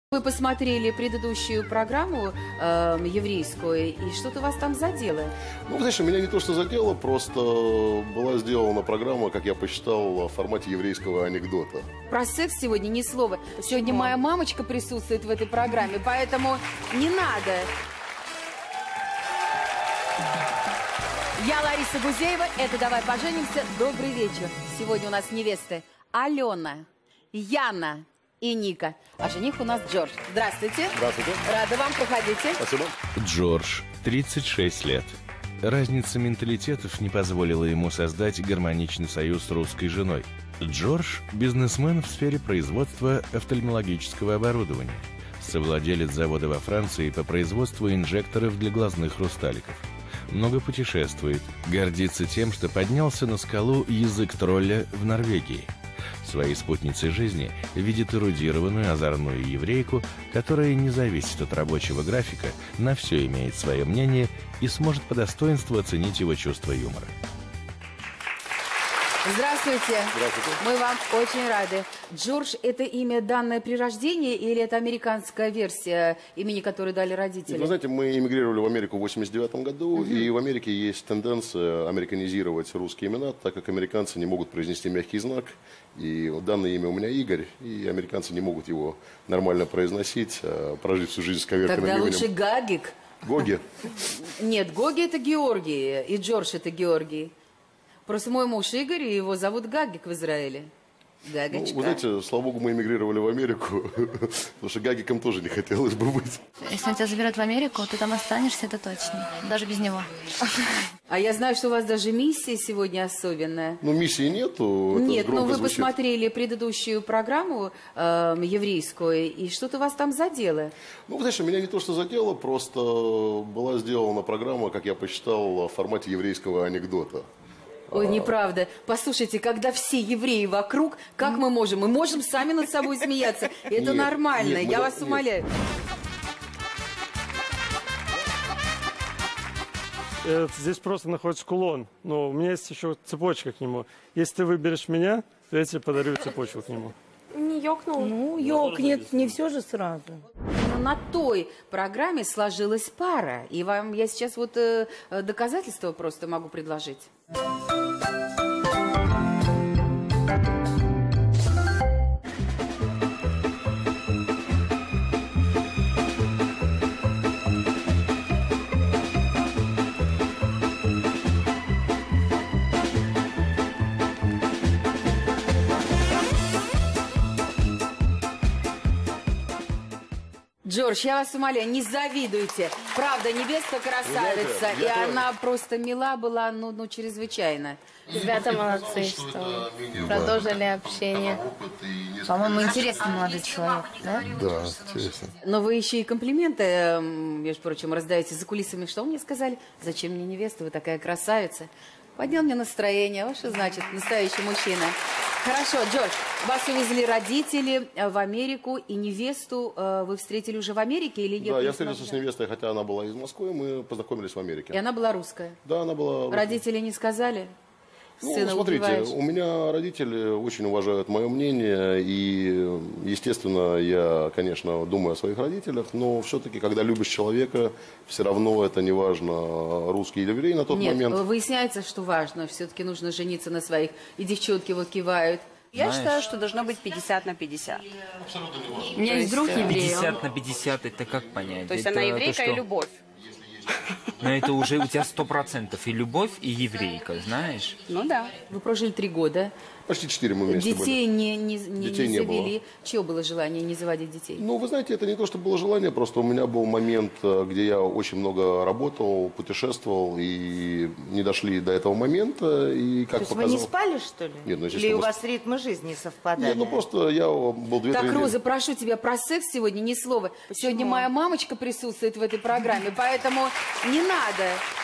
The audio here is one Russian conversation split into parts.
Вы посмотрели предыдущую программу еврейскую, и что-то вас там задело? Ну, знаешь, меня не то что задело, просто была сделана программа, как я посчитал, в формате еврейского анекдота. Про секс сегодня ни слова. Сегодня моя мамочка присутствует в этой программе, поэтому не надо. Я Лариса Гузеева, это «Давай поженимся». Добрый вечер. Сегодня у нас невесты Алена, Яна и Ника. А жених у нас Джордж. Здравствуйте. Здравствуйте. Рада вам, проходите. Спасибо. Джордж, 36 лет. Разница менталитетов не позволила ему создать гармоничный союз с русской женой. Джордж – бизнесмен в сфере производства офтальмологического оборудования. Совладелец завода во Франции по производству инжекторов для глазных хрусталиков. Много путешествует, гордится тем, что поднялся на скалу Язык тролля в Норвегии. Своей спутницей жизни видит эрудированную, озорную еврейку, которая не зависит от рабочего графика, на все имеет свое мнение и сможет по достоинству оценить его чувство юмора. Здравствуйте. Здравствуйте. Мы вам очень рады. Джордж – это имя, данное при рождении, или это американская версия имени, которую дали родители? Вы знаете, мы эмигрировали в Америку в 1989 году, и в Америке есть тенденция американизировать русские имена, так как американцы не могут произнести мягкий знак. И данное имя у меня Игорь, и американцы не могут его нормально произносить, прожить всю жизнь с коверканным Тогда именем. лучше Гагик. Гоги. Нет, Гоги – это Георгий, и Джордж – это Георгий. Просто мой муж Игорь, и его зовут Гагик в Израиле. Гагочка. Ну, вы знаете, слава богу, мы эмигрировали в Америку, потому что Гагиком тоже не хотелось бы быть. Если он тебя заберет в Америку, ты там останешься, это точно. Даже без него. А я знаю, что у вас даже миссия сегодня особенная. Ну, миссии нету. Нет, это но громко вы звучит. посмотрели предыдущую программу еврейскую, и что-то вас там задело. Ну, знаешь, меня не то что задело, просто была сделана программа, как я посчитал, в формате еврейского анекдота. Ой, неправда. Послушайте, когда все евреи вокруг, как мы можем? Мы можем сами над собой смеяться. Это Нет, нормально, нет, мы я да- вас нет. умоляю. Здесь просто находится кулон, но у меня есть еще цепочка к нему. Если ты выберешь меня, то я тебе подарю цепочку к нему. Не ёкнул. Ну, ёкнет, не все же сразу. Но на той программе сложилась пара. И вам я сейчас вот доказательства просто могу предложить. Джордж, я вас умоляю, не завидуйте. Правда, невеста красавица, и она просто мила была, ну чрезвычайно. Ребята молодцы, что продолжили общение. По-моему, интересный молодой человек, да? Да, интересно. Но вы еще и комплименты, между прочим, раздаете за кулисами. Что вы мне сказали? Зачем мне невеста? Вы такая красавица. Поднял мне настроение. Вот что значит настоящий мужчина. Хорошо, Джордж, вас увезли родители в Америку, и невесту вы встретили уже в Америке или нет? Да, я встретился с невестой, хотя она была из Москвы, мы познакомились в Америке. И она была русская? Да, она была русской. Родители не сказали? Ну, Сына смотрите, убиваешь? у меня родители очень уважают мое мнение, и, естественно, я, конечно, думаю о своих родителях, но все-таки, когда любишь человека, все равно это не важно, русский или еврей на тот Нет, момент. выясняется, что важно. Все-таки нужно жениться на своих. И девчонки вот кивают. Я считаю, что должно быть 50 на 50. У меня есть друг еврей. 50 на 50, это как понять? То есть Это она еврейка то, и что- любовь. Но это уже у тебя 100%. И любовь, и еврейка, знаешь? Ну да. Вы прожили 3 года. Почти 4 мы вместе Детей были. не Детей не завели. Чье было желание не заводить детей? Ну, вы знаете, это не то, что было желание, просто у меня был момент, где я очень много работал, путешествовал, и не дошли до этого момента, и как То есть вы показал... не спали, что ли? Нет, ну, Или естественно, у вас ритмы жизни совпадали? Нет, ну просто я был 2-3 Так, недели. Роза, прошу тебя, про секс сегодня ни слова. Сегодня моя мамочка присутствует в этой программе, поэтому не надо.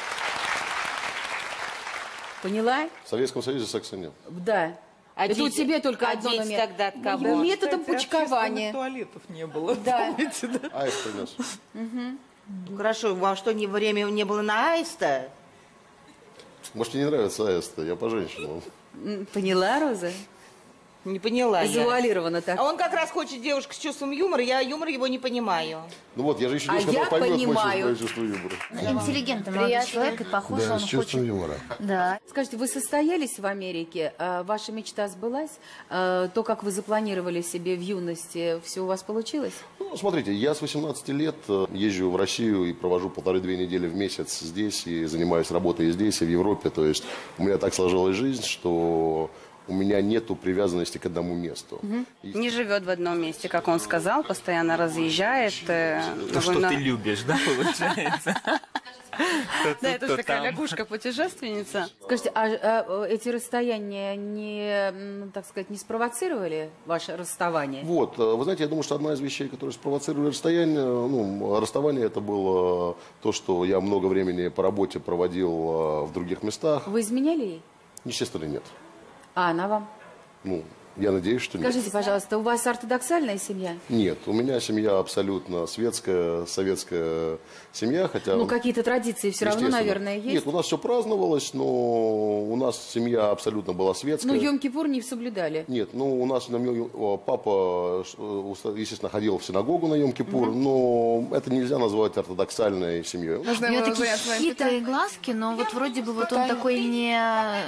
Поняла? В Советском Союзе секса нет. Да. А Это у дети- тебя только одно дети номер. тогда от кого? Ну, методом пучкования. Туалетов не было. Да. Аист принес. Хорошо, а что, время не было на аиста? Может, мне не нравится аист, я по женщинам. Поняла, Роза? Не поняла я. Завуалировано так. А он как раз хочет девушку с чувством юмора, я юмор его не понимаю. Ну вот, я же еще А девушка, которая я поймет понимаю. мое чувство юмора. Интеллигентный молодой человек, и похоже, Да, он с чувством хочет... юмора. Да. Скажите, вы состоялись в Америке? Ваша мечта сбылась? То, как вы запланировали себе в юности, все у вас получилось? Ну, смотрите, я с 18 лет езжу в Россию и провожу 1,5-2 недели в месяц здесь, и занимаюсь работой и здесь, и в Европе. То есть у меня так сложилась жизнь, что у меня нету привязанности к одному месту. Не живет в одном месте, как он сказал, постоянно разъезжает. То, что ты любишь, да, получается? Да, это же такая лягушка-путешественница. Скажите, а эти расстояния не, так сказать, не спровоцировали ваше расставание? Вот, вы знаете, я думаю, что одна из вещей, которые спровоцировали расставание, это было то, что я много времени по работе проводил в других местах. Вы изменяли ей? Естественно, нет. А она вам? Ну, я надеюсь, что нет. Скажите, пожалуйста, у вас ортодоксальная семья? Нет, у меня семья абсолютно светская, советская семья, хотя... Ну, какие-то традиции все равно, естественно. наверное, есть? Нет, у нас все праздновалось, но у нас семья абсолютно была светская. Ну, Йом-Кипур не соблюдали? Нет, ну, у нас папа, естественно, ходил в синагогу на Йом-Кипур, но это нельзя назвать ортодоксальной семьей. У него такие хитрые глазки, но вот вроде бы вот он такой не...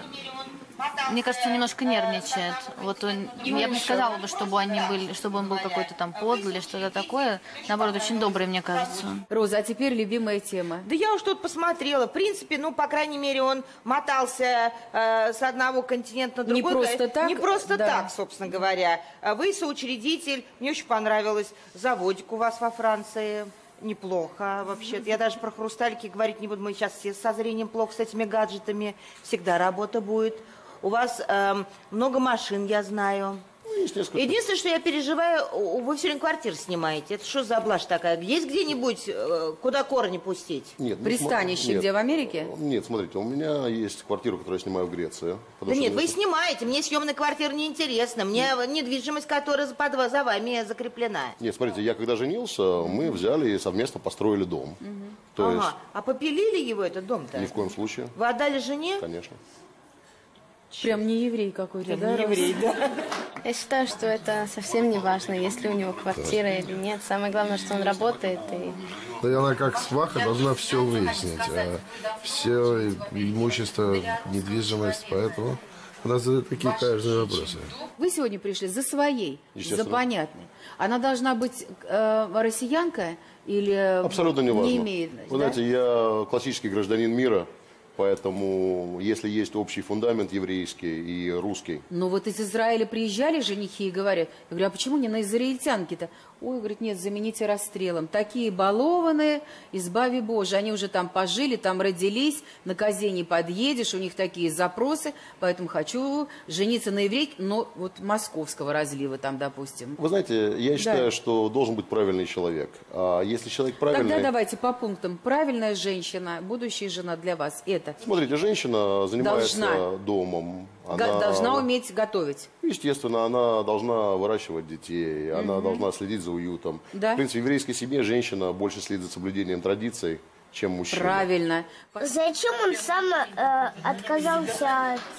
Мне кажется, немножко нервничает. Вот он, я бы не сказала бы, чтобы он был какой-то там подлый или что-то такое. Наоборот, очень добрый, мне кажется. Роза, а теперь любимая тема. Да я уж тут посмотрела. В принципе, ну, по крайней мере, он мотался с одного континента на другой. Не просто так? Не просто да. так, собственно говоря. Вы соучредитель. Мне очень понравилось. Заводик у вас во Франции. Неплохо вообще-то. Я даже про хрустальки говорить не буду. Мы сейчас все со зрением плохо с этими гаджетами. Всегда работа будет. У вас много машин, я знаю. Единственное, что я переживаю, вы все время квартиру снимаете. Это что за блажь такая? Есть где-нибудь, куда корни пустить? Нет, пристанище, где, в Америке? Нет, смотрите, у меня есть квартира, которую я снимаю в Греции. Да нет, вы снимаете. Мне съемная квартира не интересна. Мне недвижимость, которая за вами закреплена. Нет, смотрите, я когда женился, мы взяли и совместно построили дом. То есть... А попилили его, этот дом-то? Ни в коем случае. Вы отдали жене? Конечно. Прям не еврей какой-то, да? Не еврей, да. Я считаю, что это совсем не важно, есть ли у него квартира или нет. Самое главное, что он работает. Да и она как сваха должна все выяснить. Все имущество, недвижимость, поэтому она задает такие каверзные вопросы. Вы сегодня пришли за своей, за понятной. Она должна быть россиянка или абсолютно не важно. Не имеет, вы знаете, я классический гражданин мира. Поэтому, если есть общий фундамент еврейский и русский... Ну вот из Израиля приезжали женихи и говорят, я говорю, а почему не на израильтянке-то? Ой, говорит, нет, замените расстрелом. Такие балованные, избави Боже. Они уже там пожили, там родились, на козе не подъедешь, у них такие запросы, поэтому хочу жениться на еврейке, но вот московского разлива там, допустим. Вы знаете, я считаю, что должен быть правильный человек. А если человек правильный... Тогда давайте по пунктам. Правильная женщина, будущая жена для вас, это... Смотрите, женщина занимается домом. Она должна уметь готовить. Естественно, она должна выращивать детей, она должна следить за уютом. Да? В принципе, в еврейской семье женщина больше следит за соблюдением традиций, чем мужчина. Правильно. Зачем он сам отказался от...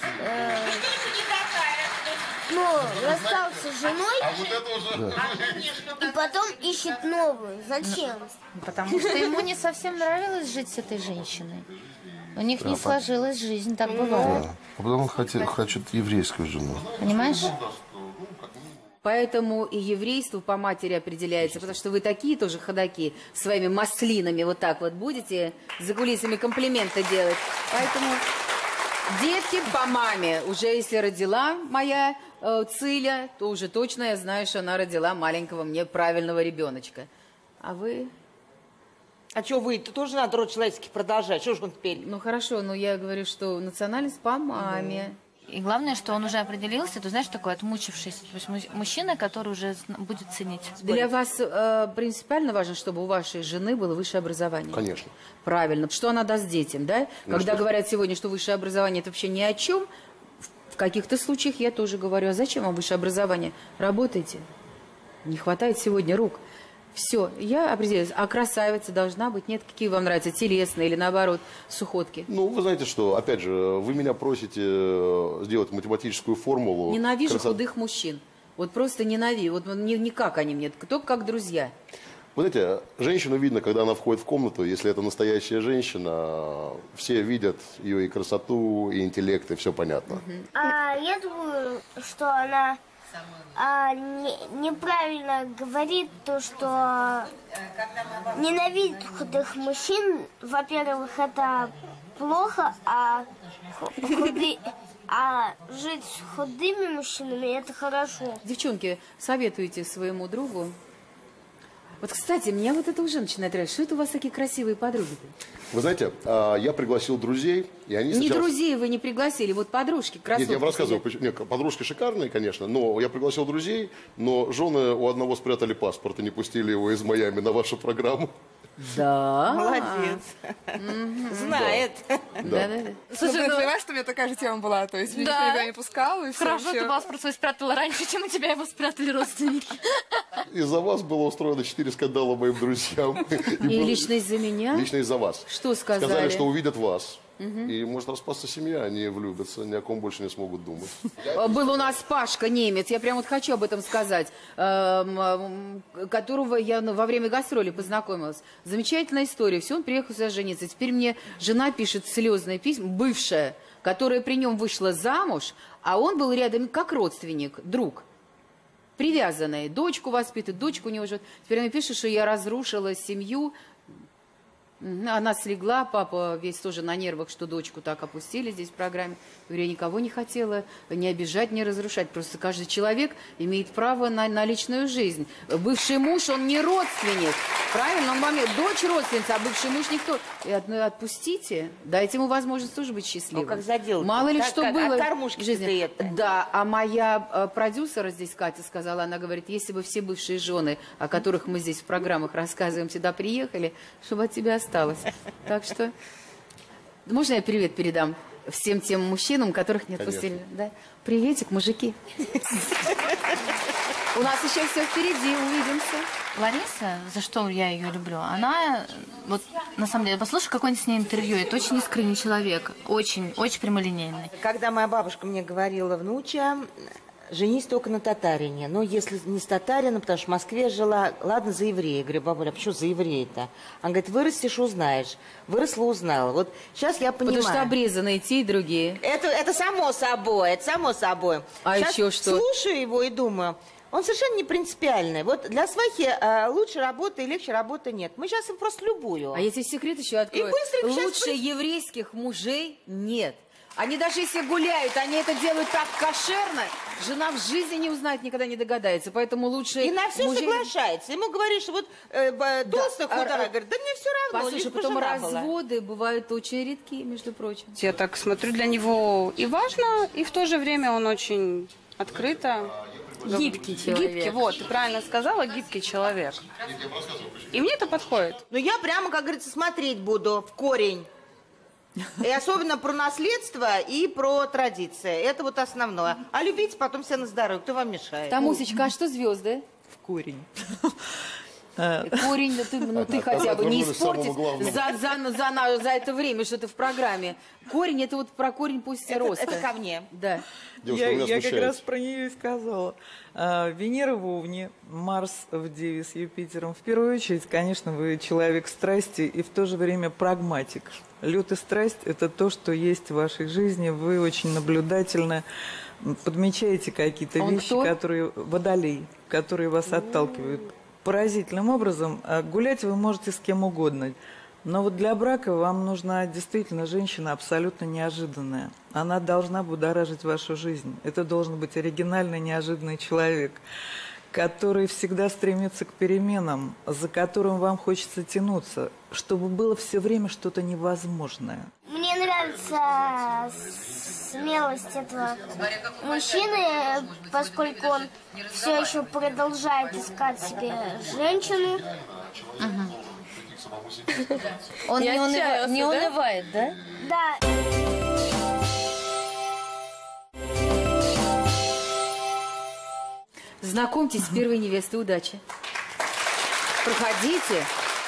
расстался с женой, и потом ищет новую. Зачем? Потому что ему не совсем нравилось жить с этой женщиной. У них не сложилась жизнь, так бывает. Да. А потом он хочет еврейскую жену. Понимаешь? Поэтому и еврейство по матери определяется, потому что вы такие тоже ходаки, своими маслинами вот так вот будете за кулисами комплименты делать. Поэтому детки по маме. Уже если родила моя Циля, то уже точно я знаю, что она родила маленького мне правильного ребеночка. А вы... А что вы? Это тоже надо род человеческий продолжать. Что же он теперь? Ну хорошо, но я говорю, что национальность по маме. И главное, что он уже определился, ты знаешь, такой отмучившийся. То есть мужчина, который уже будет ценить. Для вас принципиально важно, чтобы у вашей жены было высшее образование? Конечно. Правильно. Что она даст детям, да? Ну, когда говорят сегодня, что высшее образование это вообще ни о чем, в каких-то случаях я тоже говорю, а зачем вам высшее образование? Работайте. Не хватает сегодня рук. Все, я определилась. А красавица должна быть? Нет, какие вам нравятся? Телесные или наоборот, сухотки? Ну, вы знаете что, опять же, вы меня просите сделать математическую формулу. Ненавижу худых мужчин. Вот просто ненавижу. Вот никак они мне, только как друзья. Вы знаете, женщину видно, когда она входит в комнату, если это настоящая женщина, все видят ее и красоту, и интеллект, и все понятно. Я думаю, что она неправильно говорит то, что ненавидит худых мужчин. Во-первых, это плохо, а жить с худыми мужчинами это хорошо. Девчонки, советуйте своему другу. Вот, кстати, меня вот это уже начинает нравиться. Что это у вас такие красивые подруги-то? Вы знаете, я пригласил друзей, и они Не сначала... друзей вы не пригласили, вот подружки, красотки. Нет, я вам рассказываю. Нет, подружки шикарные, конечно, но я пригласил друзей, но жены у одного спрятали паспорт и не пустили его из Майами на вашу программу. Да. Молодец. Знает. Да. Слушай, ну понимаешь, что мне такая же тема была? То есть меня никогда не пускал, и все. Хорошо, ты паспорт свой спрятала раньше, чем у тебя его спрятали родственники. Из-за вас было устроено 4 скандала моим друзьям. И лично из-за меня? Лично из-за вас. Что сказали? Сказали, что увидят вас. И может распасться семья, они влюбятся, ни о ком больше не смогут думать. Был у нас Пашка немец, я прям вот хочу об этом сказать, которого я во время гастроли познакомилась. Замечательная история. Все, он приехал сюда жениться. Теперь мне жена пишет слезные письма, бывшая, которая при нем вышла замуж, а он был рядом как родственник, друг. Привязанная. Дочку воспитывает, дочку у него живет. Теперь она пишет, что я разрушила семью. Она слегла, папа весь тоже на нервах, что дочку так опустили здесь в программе. Говорю, я никого не хотела не обижать, не разрушать. Просто каждый человек имеет право на личную жизнь. Бывший муж, он не родственник. Правильно? Он маме, дочь родственница, а бывший муж никто. И отпустите, дайте ему возможность тоже быть счастливым. Ну, как заделать? Мало ли что было. А кормушки ты это? Да, а моя продюсер здесь, Катя, сказала, она говорит, если бы все бывшие жены, о которых мы здесь в программах рассказываем, сюда приехали, чтобы от тебя осталось. Так что, можно я привет передам всем тем мужчинам, которых не отпустили? Да? Приветик, мужики. У нас еще все впереди, увидимся. Лариса, за что я ее люблю, она, вот, на самом деле, послушай какое-нибудь с ней интервью, это очень искренний человек, очень, очень прямолинейный. Когда моя бабушка мне говорила, внуча, женись только на татарине. Но если не с татарина, потому что в Москве жила, ладно, за еврея. Я говорю, бабуля, а почему за еврея-то? Она говорит, вырастешь, узнаешь. Выросла, узнала. Вот сейчас я понимаю. Потому что обрезаны и те, и другие. Это само собой, это само собой. А сейчас еще что? Слушаю его и думаю, он совершенно не принципиальный. Вот для свахи лучше работы и легче работы нет. Мы сейчас им просто любую. А я тебе секрет еще открою. И быстренько лучше сейчас... еврейских мужей нет. Они даже если гуляют, они это делают так кошерно, жена в жизни не узнает, никогда не догадается. Поэтому лучше и на все мужей... соглашается. Ему говоришь, что вот толстая, худая, говорит, да мне все равно. Послушай, потом разводы бывают очень редкие, между прочим. Я так смотрю, для него и важно, и в то же время он очень открыто... Гибкий человек. Гибкий, вот, ты правильно сказала, гибкий человек. И мне это подходит. Но я прямо, как говорится, смотреть буду в корень. И особенно про наследство и про традиции. Это вот основное. А любите потом все на здоровье. Кто вам мешает? Тамусечка, а что звезды? В корень. Корень, ты хотя бы не испортишь за это время, что ты в программе. Корень, это вот про корень пусть роста. Это ко мне. Да. Я как раз про нее и сказала. Венера в Овне, Марс в Деве с Юпитером. В первую очередь, конечно, вы человек страсти и в то же время прагматик. Лед и страсть – это то, что есть в вашей жизни. Вы очень наблюдательны, подмечаете какие-то вещи, которые водолей, которые вас отталкивают. Поразительным образом гулять вы можете с кем угодно. Но вот для брака вам нужна действительно женщина абсолютно неожиданная. Она должна будоражить вашу жизнь. Это должен быть оригинальный, неожиданный человек, который всегда стремится к переменам, за которым вам хочется тянуться, чтобы было все время что-то невозможное. Мне нравится смелость этого мужчины, поскольку он все еще продолжает искать себе женщину. Он не унывает, да? Да. Знакомьтесь с первой невестой. Удачи. Проходите.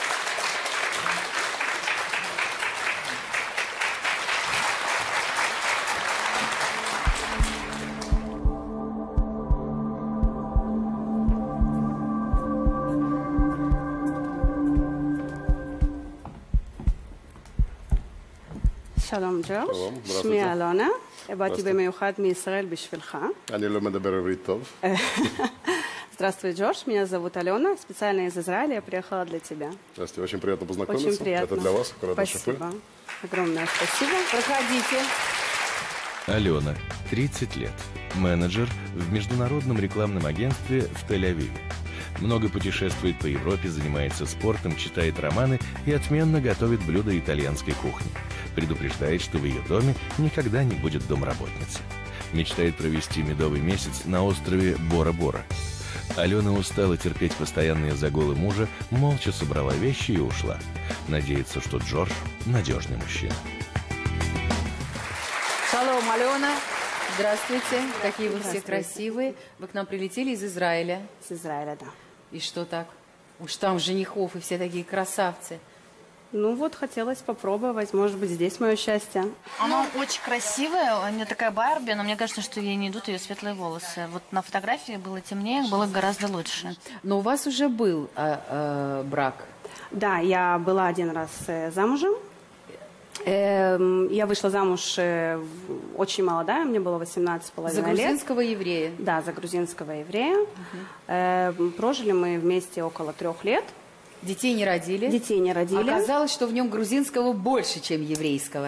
שלום ג'ורג', שמי אלונה, באתי במיוחד מישראל בשבילך. אני לא מדבר עברית טוב. Здравствуй, Джордж, меня зовут Алена, специально из Израиля, я приехала для тебя. Здравствуйте, очень приятно познакомиться. Очень приятно. Это для вас, аккуратно шипы. Спасибо, огромное спасибо. Проходите. Алена, 30 лет, менеджер в международном рекламном агентстве в Тель-Авиве. Много путешествует по Европе, занимается спортом, читает романы и отменно готовит блюда итальянской кухни. Предупреждает, что в ее доме никогда не будет домработницы. Мечтает провести медовый месяц на острове Бора-Бора. Алена устала терпеть постоянные загулы мужа, молча собрала вещи и ушла. Надеется, что Джордж – надежный мужчина. Шалом, Алена. Здравствуйте. Какие вы все красивые. Вы к нам прилетели из Израиля? С Израиля, да. И что так? Уж там женихов и все такие красавцы. Ну вот, хотелось попробовать, может быть, здесь мое счастье. Она очень красивая, у нее такая Барби, но мне кажется, что ей не идут ее светлые волосы. Вот на фотографии было темнее, было гораздо лучше. Но у вас уже был брак? Да, я была один раз замужем. Я вышла замуж очень молодая, мне было 18,5 лет. За грузинского еврея? Да, за грузинского еврея. Прожили мы вместе около 3 лет. Детей не родили? Детей не родили. Оказалось, что в нем грузинского больше, чем еврейского.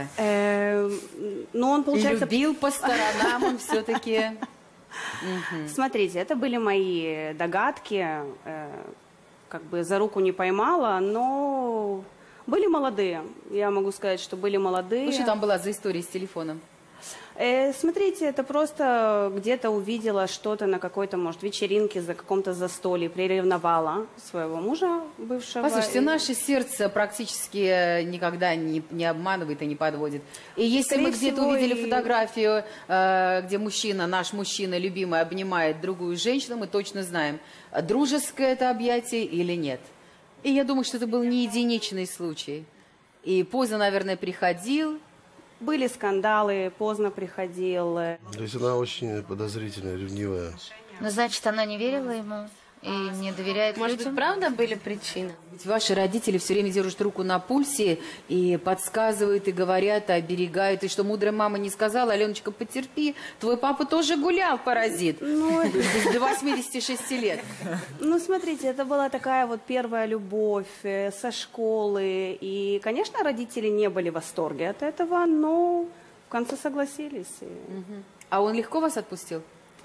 Но он, получается... И любил по сторонам он все-таки. Смотрите, это были мои догадки. Как бы за руку не поймала, но были молодые. Я могу сказать, что были молодые. Ну, что там была за история с телефоном? Смотрите, это просто где-то увидела что-то на какой-то, может, вечеринке, за каком-то застолье, приревновала своего мужа бывшего. Послушайте, наше сердце практически никогда не обманывает и не подводит. И если Скорее мы где-то всего, увидели фотографию, где мужчина, наш мужчина, любимый, обнимает другую женщину, мы точно знаем, дружеское это объятие или нет. И я думаю, что это был не единичный случай. И поздно, наверное, приходил. Были скандалы, поздно приходил. То есть она очень подозрительная, ревнивая. Ну, значит, она не верила ему и не доверяет Может людям? быть, правда были причины? Ведь ваши родители все время держат руку на пульсе и подсказывают, и говорят, и оберегают. И что мудрая мама не сказала: Аленочка, потерпи, твой папа тоже гулял, паразит, до 86 лет. Ну, смотрите, это была такая вот первая любовь со школы. И, конечно, родители не были в восторге от этого, но в конце согласились. А он легко вас отпустил?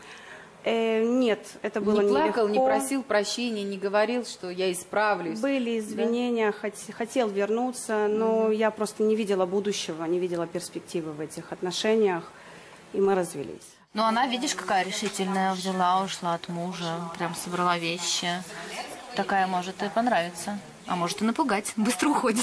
Нет, это было нелегко. Не плакал, нелегко. не просил прощения, не говорил, что я исправлюсь? Были извинения, хотел вернуться, но я просто не видела будущего, не видела перспективы в этих отношениях, и мы развелись. Ну, она, видишь, какая решительная, взяла, ушла от мужа, прям собрала вещи. Такая может и понравиться, а может и напугать, быстро уходит.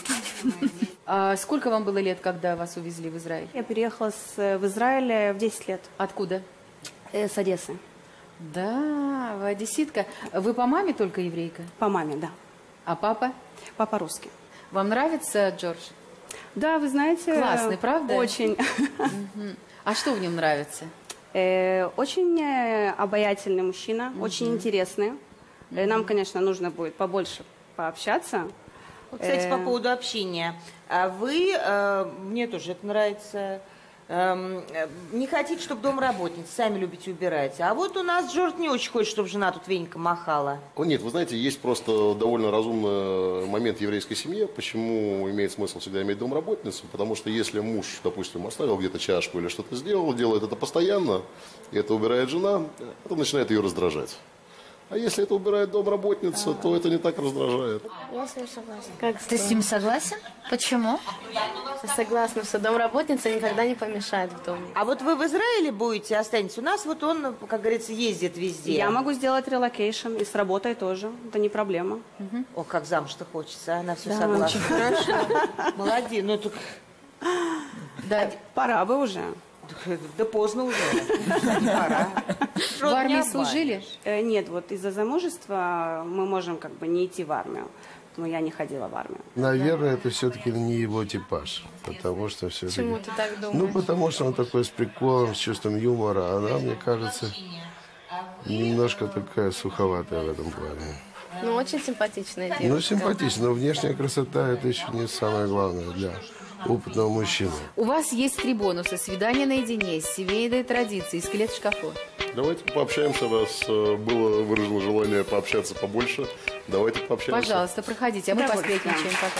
А сколько вам было лет, когда вас увезли в Израиль? Я переехала в Израиль в 10 лет. Откуда? С Одессы. Да, вы одесситка. Вы по маме только еврейка? По маме, да. А папа? Папа русский. Вам нравится Джордж? Да, вы знаете... Классный, правда? Очень. А что в нем нравится? Очень обаятельный мужчина, очень интересный. Нам, конечно, нужно будет побольше пообщаться. Кстати, по поводу общения. А вы, мне тоже это нравится, не хотите, чтобы домработница, сами любите убирать. А вот у нас Джордж не очень хочет, чтобы жена тут веника махала. Нет, вы знаете, есть просто довольно разумный момент в еврейской семье, почему имеет смысл всегда иметь домработницу, потому что если муж, допустим, оставил где-то чашку или что-то сделал, делает это постоянно, и это убирает жена, это начинает ее раздражать. А если это убирает домработница, то это не так раздражает. Я с ним согласна. Ты с ним согласен? Почему? Я согласна, что домработница никогда не помешает в доме. А вот вы в Израиле будете, останетесь? У нас вот он, как говорится, ездит везде. Я могу сделать релокейшн и с работой тоже. Это не проблема. О, как замуж-то хочется, она все Да, согласна. очень хорошо. Молодец. Ну, тут... Да, пора бы уже. Да поздно уже. Пора. В армии служили? Нет, вот из-за замужества мы можем как бы не идти в армию. Поэтому я не ходила в армию. Наверное, это все-таки не его типаж. Потому что все-таки... Почему ты так думаешь? Ну, потому что он такой с приколом, с чувством юмора. А она, мне кажется, немножко такая суховатая в этом плане. Ну, очень симпатичная девушка. Ну, симпатично, но внешняя красота – это еще не самое главное для опытного мужчины. У вас есть 3 бонуса: свидание наедине, семейные традиции, скелет в шкафу. Давайте пообщаемся, раз было выражено желание пообщаться побольше. Давайте пообщаемся. Пожалуйста, проходите, а мы посплетничаем пока.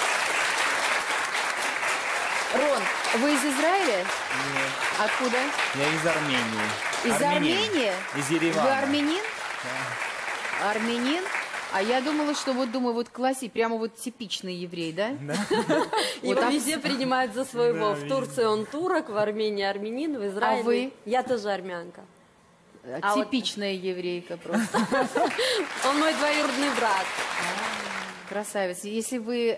Рон, вы из Израиля? Нет. Откуда? Я из Армении. Из Армении? Из Еревана. Вы армянин? Да. Армянин? А я думала, что вот классик, прямо вот типичный еврей, да? Его везде принимают за своего. В Турции он турок, в Армении армянин, в Израиле. А вы? Я тоже армянка. Типичная еврейка просто. Он мой двоюродный брат. Красавец. Если вы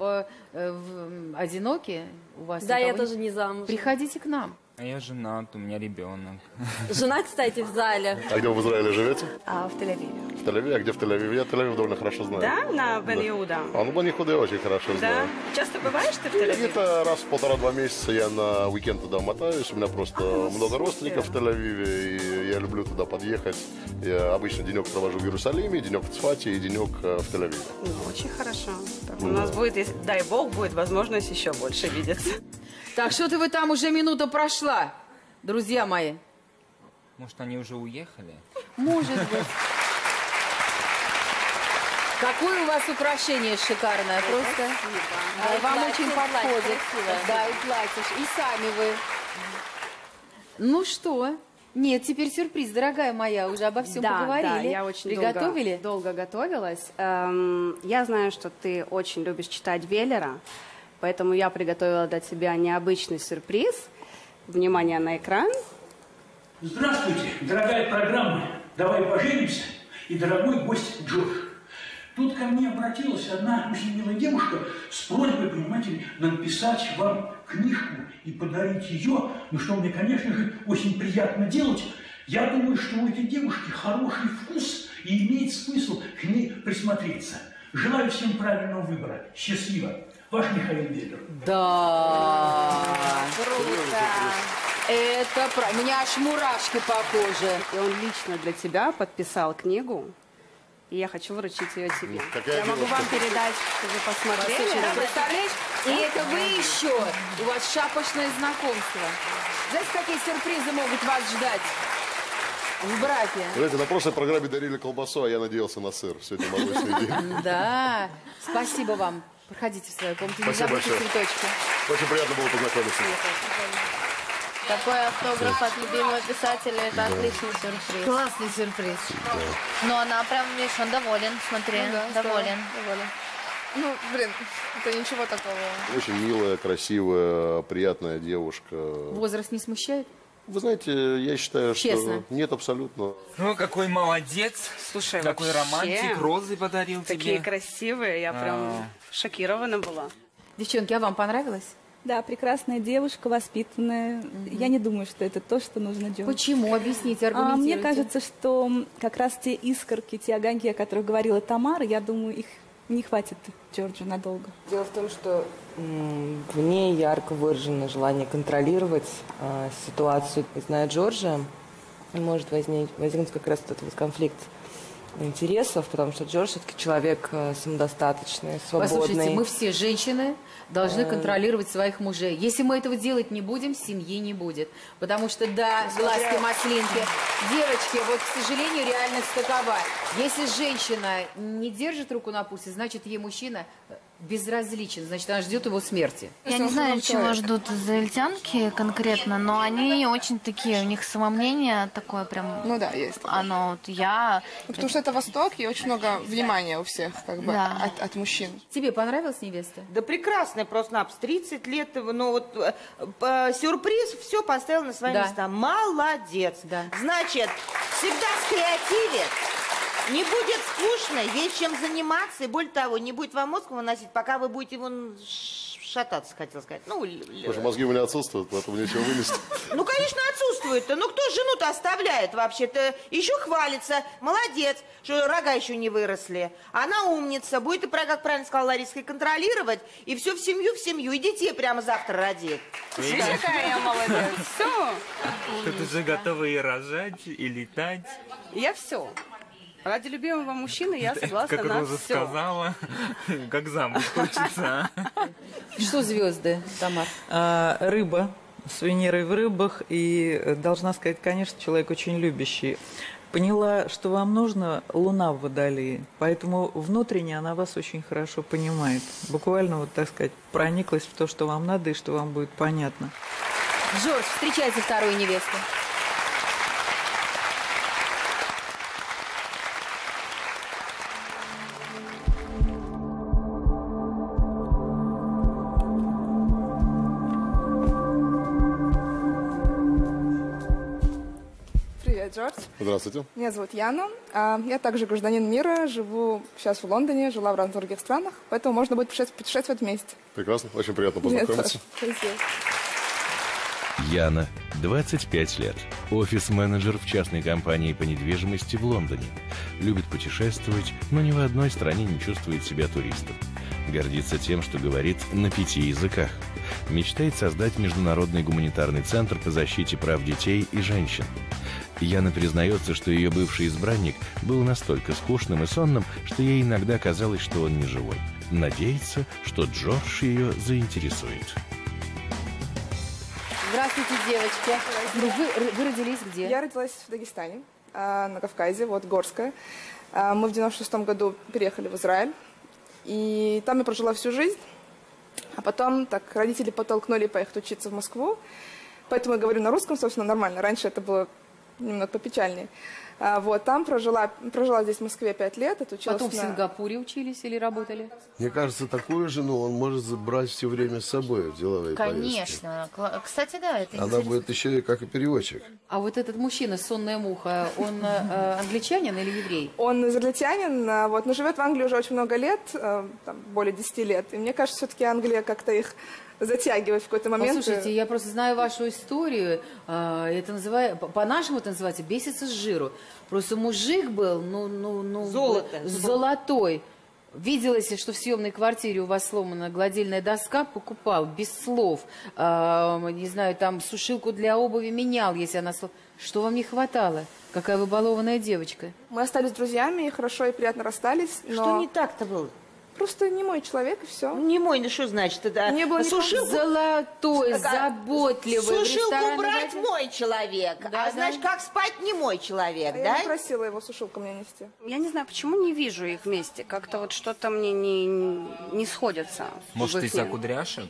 одиноки, у вас Да, я никого тоже не замужем. Приходите к нам. А я женат, у меня ребенок. Жена, кстати, в зале. А где вы в Израиле живете? В Тель-Авиве. В Тель-Авиве? А где в Тель-Авиве? Я Тель-Авив довольно хорошо знаю. Да, на Бен-Иуда. А, ну Бен-Иуда я очень хорошо знаю. Да? Часто бываешь ты в Тель-Авиве? Где-то раз в 1,5-2 месяца я на уикенд туда мотаюсь. У меня просто много родственников в Тель-Авиве, и я люблю туда подъехать. Я обычно денек провожу в Иерусалиме, денек в Цфате и денек в Тель-Авиве. Ну, очень хорошо. Так, у нас будет, если, дай бог, будет возможность еще больше видеться. Так, что-то вы там уже минута прошла, друзья мои. Может, они уже уехали? Может быть. Какое у вас украшение шикарное, просто. Спасибо. Вам платье, очень платье подходит. красивое. Да, и платье. И сами вы. Ну что? Нет, теперь сюрприз, дорогая моя, уже обо всем поговорили. Да, я очень Приготовили? долго готовилась. Я знаю, что ты очень любишь читать Веллера, поэтому я приготовила для тебя необычный сюрприз. Внимание на экран. Здравствуйте, дорогая программа «Давай поженимся» и дорогой гость Джордж. Тут ко мне обратилась одна очень милая девушка с просьбой, понимаете ли, написать вам книжку и подарить ее, ну что мне, конечно же, очень приятно делать. Я думаю, что у этой девушки хороший вкус и имеет смысл к ней присмотреться. Желаю всем правильного выбора. Счастливо. Ваш Михаил Веллер. Да. Круто. Это правда. У меня аж мурашки по коже. И он лично для тебя подписал книгу. И я хочу вручить ее тебе. Я могу вам передать, чтобы вы посмотрели. Да, представляешь? И это вы еще. У вас шапочное знакомство. Знаете, какие сюрпризы могут вас ждать в браке? Знаете, на прошлой программе дарили колбасу, а я надеялся на сыр. Сегодня молочный день. Да. Спасибо вам. Проходите в свою комнату. Не Спасибо забудьте большое. цветочки. Очень приятно было познакомиться. Такой автограф от любимого писателя, это отличный сюрприз. Классный сюрприз. Но она прям, видишь, он доволен, смотри, доволен. Ну, блин, это ничего такого. Очень милая, красивая, приятная девушка. Возраст не смущает? Вы знаете, я считаю, Честно? что нет, абсолютно. Ну, какой молодец. Слушай, какой вообще, романтик, розы подарил такие тебе. красивые, я прям шокирована была. Девчонки, а вам понравилось? Да, прекрасная девушка, воспитанная. Я не думаю, что это то, что нужно делать. Почему? Объясните, аргументируйте. Мне кажется, что как раз те искорки, те огоньки, о которых говорила Тамара, я думаю, их не хватит Джорджу надолго. Дело в том, что в ней ярко выражено желание контролировать ситуацию. И зная Джорджа, может возникнуть как раз этот вот конфликт интересов, потому что Джордж все-таки человек самодостаточный, свободный. Послушайте, мы все женщины должны контролировать своих мужей. Если мы этого делать не будем, семьи не будет. Потому что, да, глазки маслинки. Девочки, вот, к сожалению, реальность такова. Если женщина не держит руку на пульсе, значит, ей мужчина безразличен, значит, она ждет его смерти. Я не знаю, чего ждут израильтянки конкретно, но они очень такие, у них самомнение такое прям... Ну да, есть. Оно вот я... Ну, потому что это Восток, и очень много внимания у всех, как бы, Да. от мужчин. Тебе понравилась невеста? Да прекрасная, просто-напросто, 30 лет, ну вот сюрприз, все поставил на свои Да. места. Молодец. Значит, всегда скреативит. Не будет скучно, есть чем заниматься, и более того, не будет вам мозг выносить, пока вы будете его шататься, хотел сказать. Слушай, мозги у меня отсутствуют, поэтому нечего вынести. Ну, конечно, отсутствует-то. Ну, кто жену-то оставляет вообще-то? Еще хвалится. Молодец, что рога еще не выросли. Она умница. Будет, как правильно сказала Лариска, контролировать. И все в семью. И детей прямо завтра родит. Какая я молодец. Все. Что-то же готова и рожать, и летать. Я все. Ради любимого мужчины я согласна как на Роза все. сказала, как замуж хочется. Что звезды, Тамар? Рыба. С Венерой в рыбах. И должна сказать, конечно, человек очень любящий. Поняла, что вам нужно, Луна в Водолее. Поэтому внутренне она вас очень хорошо понимает. Буквально, вот так сказать, прониклась в то, что вам надо и что вам будет понятно. Джордж, встречайте вторую невесту. Привет, Джордж. Здравствуйте. Меня зовут Яна. Я также гражданин мира, живу сейчас в Лондоне, жила в разных других странах, поэтому можно будет путешествовать вместе. Прекрасно, очень приятно познакомиться. Спасибо. Яна, 25 лет. Офис-менеджер в частной компании по недвижимости в Лондоне. Любит путешествовать, но ни в одной стране не чувствует себя туристом. Гордится тем, что говорит на 5 языках. Мечтает создать международный гуманитарный центр по защите прав детей и женщин. Яна признается, что ее бывший избранник был настолько скучным и сонным, что ей иногда казалось, что он не живой. Надеется, что Джордж ее заинтересует. Здравствуйте, девочки. Вы родились где? Я родилась в Дагестане, на Кавказе, вот Горская. Мы в 96-м году переехали в Израиль, и там я прожила всю жизнь. А потом так родители подтолкнули поехать учиться в Москву, поэтому я говорю на русском, собственно, нормально. Раньше это было немного попечальнее. Вот, там прожила здесь в Москве 5 лет, отучилась. Потом в Сингапуре учились или работали? Мне кажется, такую жену он может брать все время с собой в деловые поездки. Конечно. Кстати, да, это Она интересно. будет еще и как и переводчик. А вот этот мужчина, сонная муха, он англичанин или еврей? Он израильтянин, вот, но живет в Англии уже очень много лет, там, более 10 лет. И мне кажется, все-таки Англия как-то их затягивает в какой-то момент. Послушайте, я просто знаю вашу историю. Это называется, по-нашему это называется «бесится с жиру». Просто мужик был, золотой. Виделось, что в съемной квартире у вас сломана гладильная доска, покупал без слов. Не знаю, там сушилку для обуви менял, если она сломана. Что вам не хватало? Какая вы балованная девочка. Мы остались друзьями и хорошо и приятно расстались. Но... Что не так-то было? Просто не мой человек, и все. Не мой, ну что значит тогда? Не было сушилку... Золотой, заботливый. Сушилку брать мой человек, да, значит, как спать не мой человек, да? Я не просила его сушилку мне нести. Я не знаю, почему не вижу их вместе. Как-то вот что-то мне не сходится. Может, из-за кудряшек?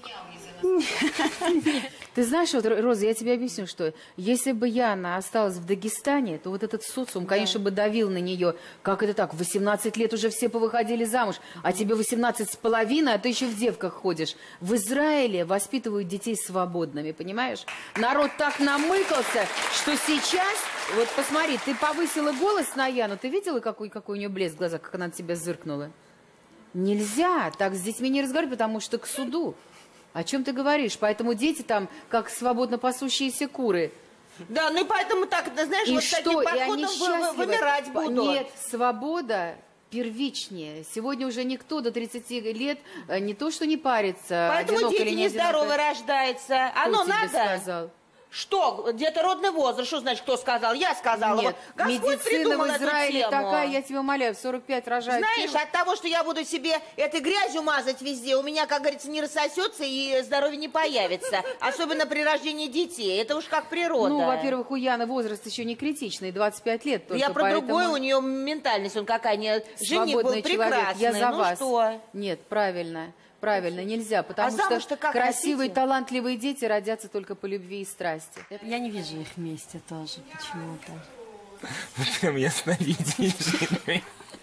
Ты знаешь, вот, Роза, я тебе объясню, что если бы Яна осталась в Дагестане, то вот этот социум, конечно, бы давил на нее. Как это так? В 18 лет уже все повыходили замуж, а тебе 18,5, а ты еще в девках ходишь. В Израиле воспитывают детей свободными, понимаешь? Народ так намыкался, что сейчас... Вот посмотри, ты повысила голос на Яну, ты видела, какой у нее блеск в глазах, как она на тебя зыркнула? Нельзя так с детьми не разговаривать, потому что к суду. О чем ты говоришь? Поэтому дети там, как свободно пасущиеся куры. Да, ну и поэтому так, знаешь, И вот что? таким И подходом они счастливы. вымирать будут. Нет, свобода первичнее. Сегодня уже никто до 30 лет не то, что не парится. Поэтому дети или не нездоровые рождаются. Кто Оно тебе надо? сказал? Что? Где-то родный возраст. Что значит, кто сказал? Я сказала. Нет, Вот Господь медицина придумал в Израиле эту тему. такая, я тебя умоляю, в 45 рожают. Знаешь, от того, что я буду себе этой грязью мазать везде, у меня, как говорится, не рассосется и здоровье не появится. Особенно при рождении детей. Это уж как природа. Ну, во-первых, у Яны возраст еще не критичный, 25 лет только. Я про поэтому... другое, у нее ментальность, он какая жених был Свободный прекрасный. человек. Я за ну вас. Что? Нет, правильно. Правильно, нельзя, потому что красивые, талантливые дети родятся только по любви и страсти. Я не вижу их вместе тоже почему-то. Прям ясновидящий.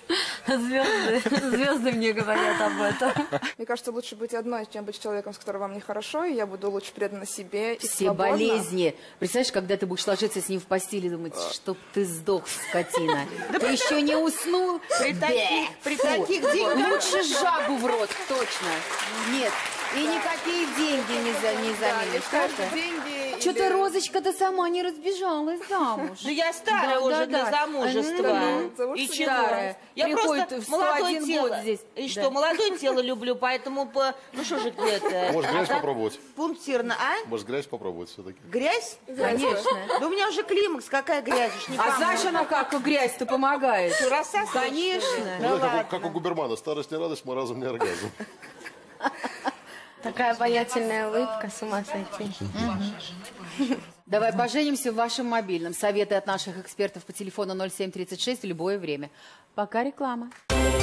Звезды мне говорят об этом. Мне кажется, лучше быть одной, чем быть человеком, с которым вам нехорошо, и я буду лучше предана себе и Все свободна. болезни. Представляешь, когда ты будешь ложиться с ним в постели и думать, чтоб ты сдох, скотина. Ты еще не уснул? При таких деньгах. Лучше жабу в рот, точно. Нет. И никакие деньги не заменишь, правда? Что-то Розочка-то сама не разбежалась замуж. Да я старая уже для замужества. И чего? Я просто молодое тело. И что, молодое тело люблю, поэтому, ну что же это? Может, грязь попробовать? Пунктирно, а? Может, грязь попробовать все-таки? Грязь? Конечно. Да у меня уже климакс, какая грязь? А знаешь, она как грязь-то помогает? Конечно. Ну, как у Губермана. Старость не радость, маразм не оргазм. Такая обаятельная улыбка, с ума сойти. Давай поженимся в вашем мобильном. Советы от наших экспертов по телефону 0736 в любое время. Пока реклама.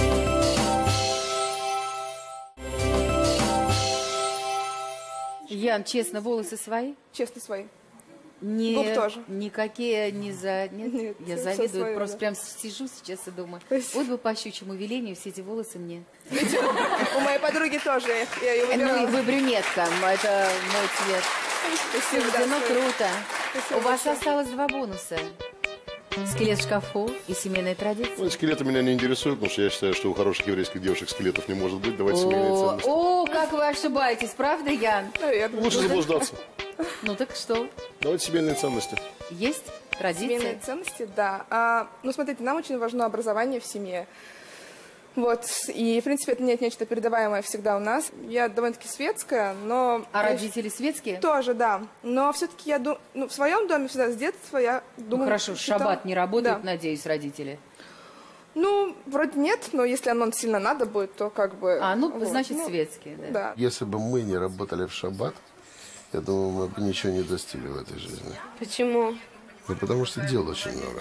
Ян, честно, волосы свои? Честно, свои. Губ тоже. Никакие не за... Нет, я все завидую. свое, Просто да. прям сижу сейчас и думаю. Вот бы по щучьему велению все эти волосы мне. У моей подруги тоже. Я ее выбирала. Ну и вы брюнетка. Это мой цвет. Спасибо, да, Ну круто. Спасибо У вас большое. осталось 2 бонуса. Скелет в шкафу и семейная традиция. Ну, скелеты меня не интересуют, потому что я считаю, что у хороших еврейских девушек скелетов не может быть. Давайте семейные ценности. О, как вы ошибаетесь, правда, Ян? Наверное. Лучше заблуждаться. Ну так что? Давайте семейные ценности. Есть традиция? Семейные ценности, да. Ну, смотрите, нам очень важно образование в семье. Вот, и, в принципе, это нечто передаваемое всегда у нас. Я довольно-таки светская, но... А родители светские? Тоже, да. Но все-таки я думаю, в своем доме всегда с детства я думаю... Ну, хорошо, шаббат не работает, надеюсь, родители? Ну, вроде нет, но если оно сильно надо будет, то как бы... Вот, значит, светские, да. Если бы мы не работали в шаббат, я думаю, мы бы ничего не достигли в этой жизни. Почему? Ну, потому что дел очень много.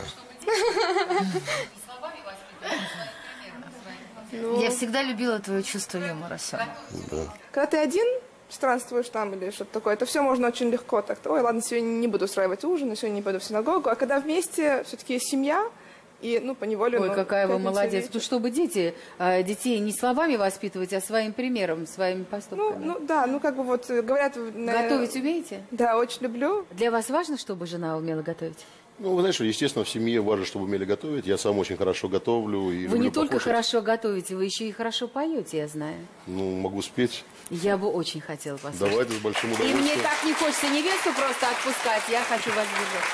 Я всегда любила твое чувство юмора, Сёма. Да. Когда ты один странствуешь там или что-то такое, это все можно очень легко так-то. Ой, ладно, сегодня не буду устраивать ужин, сегодня не пойду в синагогу. А когда вместе все-таки есть семья, и, поневоле... Ой, какая вы молодец. Вечер. Ну, чтобы детей не словами воспитывать, а своим примером, своими поступками. Да, как бы вот говорят... Готовить умеете? Да, очень люблю. Для вас важно, чтобы жена умела готовить? Ну, вы знаете, естественно, в семье важно, чтобы умели готовить. Я сам очень хорошо готовлю. И Вы не только покушать. хорошо готовите, вы еще и хорошо поете, я знаю. Ну, могу спеть. Я бы очень хотела послушать. Давайте, с большим И удовольствием. мне так не хочется невесту просто отпускать, я хочу вас держать.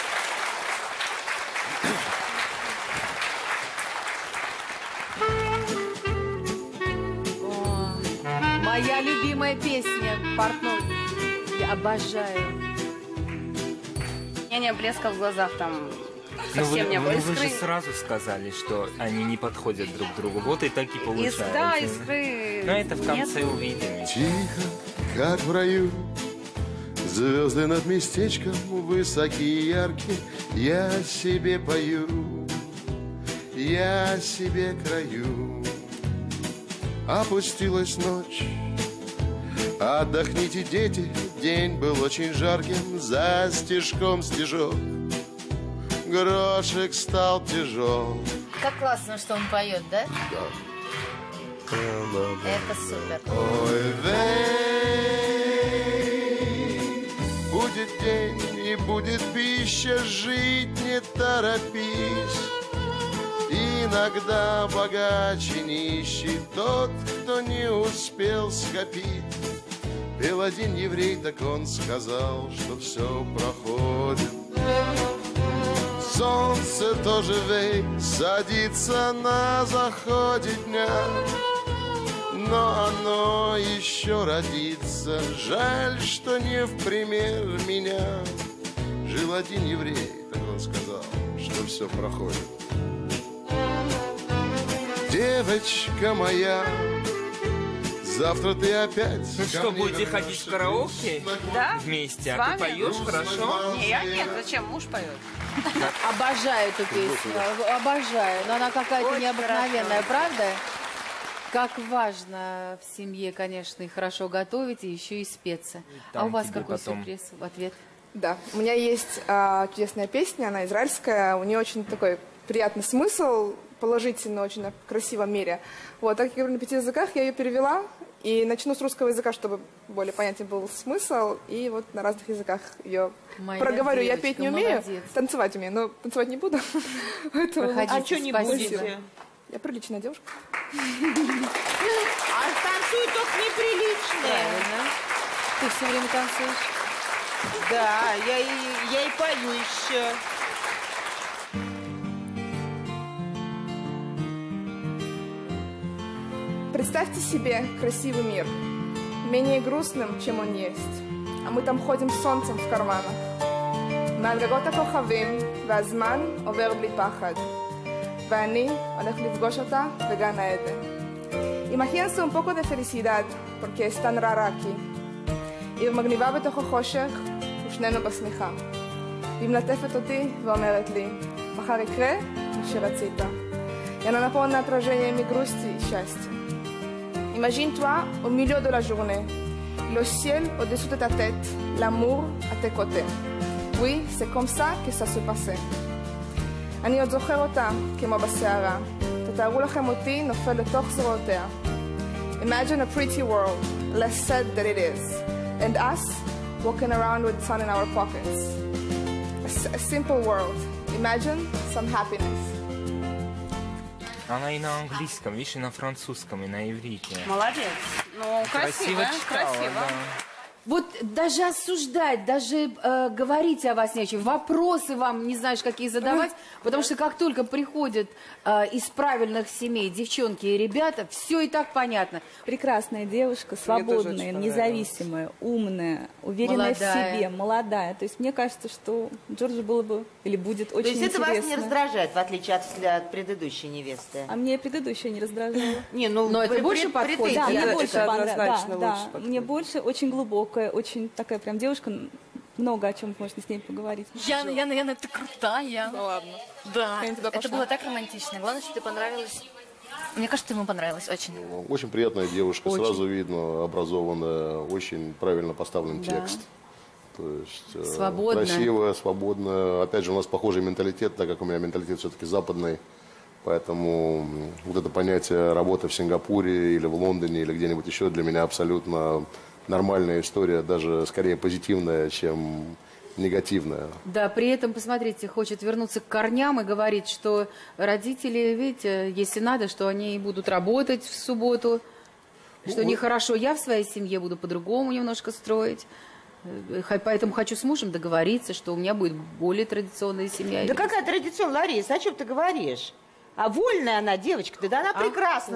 Моя любимая песня «Портной». Я обожаю. У меня не блеска в глазах там Ну, совсем не было. вы Искры. же сразу сказали, что они не подходят друг к другу. Вот и так и получается. Да, искры. Но это в конце нет. увидим. Тихо, как в раю, звезды над местечком высокие и яркие. Я себе пою, я себе краю. Опустилась ночь, отдохните, дети. День был очень жарким, за стежком стежок. Грошек стал тяжел. Как классно, что он поет, да? Да. Это супер. Ой, вей, будет день и будет пища, жить не торопись. Иногда богаче нищий тот, кто не успел скопить. Пел один еврей, так он сказал, что все проходит. Солнце тоже, вей, садится на заходе дня, но оно еще родится. Жаль, что не в пример меня. Жил один еврей, так он сказал, что все проходит. Девочка моя, завтра ты опять. Ну что, будете ходить в караоке? Да? Вместе, С а вами? ты поешь хорошо? Не, я нет, зачем? Муж поет. Обожаю эту песню, обожаю. Но она какая-то Очень необыкновенная, хорошо. правда? Как важно в семье, конечно, и хорошо готовить, и еще и спеться. там А у вас тебе какой потом. сюрприз в ответ? Да, у меня есть чудесная песня, она израильская, у нее очень такой приятный смысл, положительном, очень красивом мире. Вот, так как я говорю на 5 языках, я ее перевела. И начну с русского языка, чтобы более понятен был смысл. И вот на разных языках ее проговорю. Я петь не умею, танцевать умею, но танцевать не буду. А что не будете? Я приличная девушка. А танцует только неприличная. Ты все время танцуешь? Да, я и пою еще. Представьте себе красивый мир, менее грустным, чем он есть. А мы там ходим с солнцем в карманах. מעל גגות הכוכבים, והזמן עובר בלי פחד. ואני הולך לפגוש אותה בגן העדן. Imagínense un poco de felicidad, porque es tan rara aquí. עיר מגניבה בתוך החושך, ושנינו בשמיכה. היא מלטפת אותי ואומרת לי, מחר יקרה מה שרצית. Я наполнена отражениями грусти и счастья. Imagine-toi au milieu de la journée, le ciel au-dessous de ta tête, l'amour à tes côtés. Oui, c'est comme ça que ça se passait. אני עוד זוכר אותה כמו בסערה. תתארו לכם אותי נופל לתוך זרועותיה. Imagine a pretty world, less sad than it is, and us walking around with sun in our pockets. A simple world. Imagine some happiness. Она и на английском, видишь, и на французском, и на иврите. Молодец. Ну, красиво, красиво. Да. Вот даже осуждать, даже говорить о вас нечем, вопросы вам не знаешь, какие задавать, потому что как только приходят из правильных семей девчонки и ребята, все и так понятно. Прекрасная девушка, свободная, независимая, умная, уверенная в себе, молодая. То есть мне кажется, что Джорджу было бы или будет очень интересно. То есть это вас не раздражает, в отличие от предыдущей невесты? А мне предыдущая не раздражала. Не, ну, но это больше подходит. Да, мне больше понравилось. Да, мне больше, очень глубокая, очень такая прям девушка, много о чем можно с ней поговорить. Яна, ты крутая. Ну ладно. Да, это было так романтично. Главное, что ты понравилась. Мне кажется, ему понравилось очень. Очень приятная девушка, очень. Сразу видно, образованная, очень правильно поставлен текст. То есть красивая, свободная. Опять же, у нас похожий менталитет, так как у меня менталитет все-таки западный. Поэтому вот это понятие работы в Сингапуре или в Лондоне или где-нибудь еще для меня абсолютно нормальная история, даже скорее позитивная, чем негативная. Да, при этом, посмотрите, хочет вернуться к корням и говорит, что родители, видите, если надо, что они будут работать в субботу, что нехорошо, я в своей семье буду по-другому немножко строить. Поэтому хочу с мужем договориться, что у меня будет более традиционная семья. Да какая традиционная, Лариса, о чем ты говоришь? А вольная она, девочка, да она прекрасна,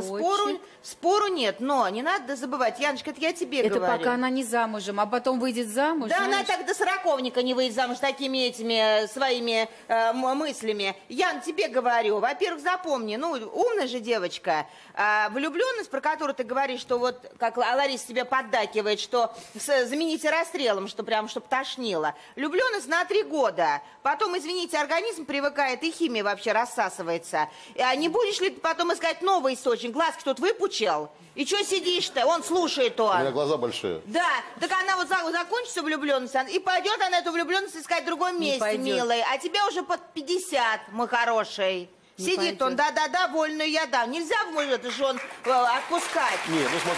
спору нет, но не надо забывать, Яночка, это я тебе говорю. Это пока она не замужем, а потом выйдет замуж. Да, знаешь? Она так до сороковника не выйдет замуж такими этими своими мыслями. Ян, тебе говорю, во-первых, запомни, ну, умная же девочка, влюбленность, про которую ты говоришь, что вот, как Лариса тебе поддакивает, что замените расстрелом, что прям, чтобы тошнило. Влюбленность на 3 года, потом, извините, организм привыкает, и химия вообще рассасывается. А не будешь ли ты потом искать новый источник? Глазки тут выпучил? И что сидишь-то? Он слушает он. У меня глаза большие. Да, так она вот закончится влюбленность, и пойдет она эту влюбленность искать в другом месте, милый. А тебе уже под 50, мой хороший. Не сидит пойдет. Он, да, вольную я дам. Нельзя это же он отпускать. Нет, ну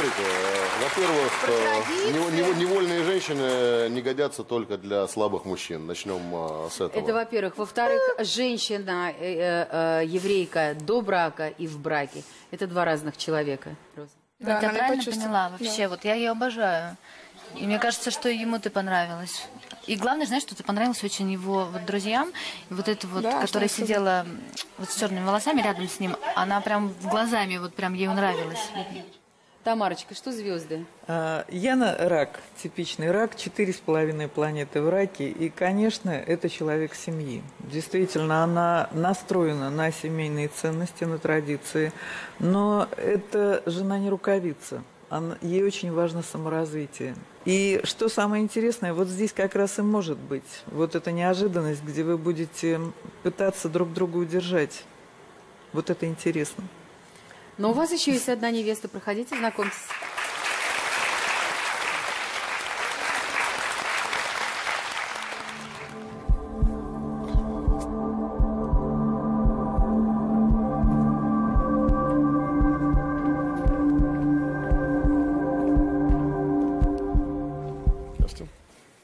смотрите, во-первых, невольные женщины не годятся только для слабых мужчин. Начнем с этого. Это, во-первых. Во-вторых, женщина, еврейка до брака и в браке. Это 2 разных человека. Да, я правильно поняла вообще. Да. Вот я ее обожаю. И мне кажется, что ему ты понравилась. И главное, знаешь, что ты понравилась очень его вот друзьям. И вот эта вот, да, которая сидела вот с черными волосами рядом с ним, она прям глазами вот прям ей нравилась. Тамарочка, что звезды? Яна рак, типичный рак, 4,5 планеты в раке. И, конечно, это человек семьи. Действительно, она настроена на семейные ценности, на традиции. Но эта жена не рукавица. Ей очень важно саморазвитие. И что самое интересное, вот здесь как раз и может быть вот эта неожиданность, где вы будете пытаться друг друга удержать. Вот это интересно. Но у вас еще есть одна невеста. Проходите, знакомьтесь.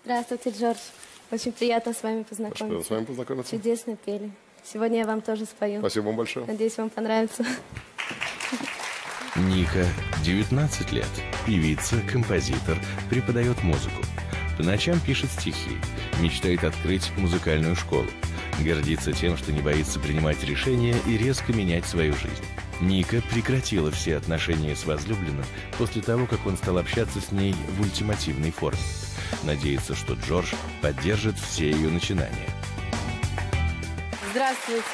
Здравствуйте, Джордж. Очень приятно с вами познакомиться. Приятно с вами познакомиться. Чудесно пели. Сегодня я вам тоже спою. Спасибо вам большое. Надеюсь, вам понравится. Ника, 19 лет, певица, композитор, преподает музыку. По ночам пишет стихи, мечтает открыть музыкальную школу. Гордится тем, что не боится принимать решения и резко менять свою жизнь. Ника прекратила все отношения с возлюбленным после того, как он стал общаться с ней в ультимативной форме. Надеется, что Джордж поддержит все ее начинания. Здравствуйте.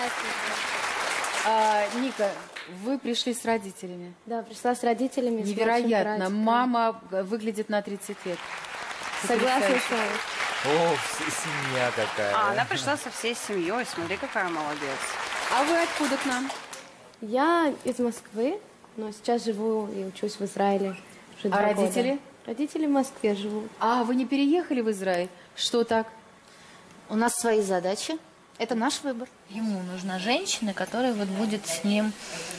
Здравствуйте. Ника, вы пришли с родителями? Да, пришла с родителями. Невероятно. Мама выглядит на 30 лет. Согласна с вами. О, семья какая. Она пришла со всей семьей. Смотри, какая молодец. А вы откуда к нам? Я из Москвы, но сейчас живу и учусь в Израиле. Уже 2 родители? года. Родители в Москве живут. А вы не переехали в Израиль? Что так? У нас свои задачи. Это наш выбор. Ему нужна женщина, которая вот будет с ним,